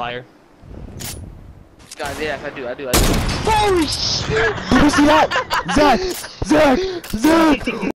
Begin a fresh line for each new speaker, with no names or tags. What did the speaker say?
Fire.
God, yes, I do.
Holy shit! Did you see that? Zach!